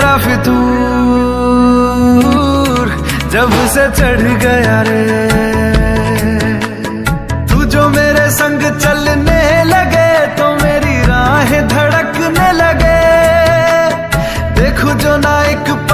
मेरा फितूर जब से चढ़ गया रे। तू जो मेरे संग चलने लगे तो मेरी राहें धड़कने लगे। देखो जो ना एक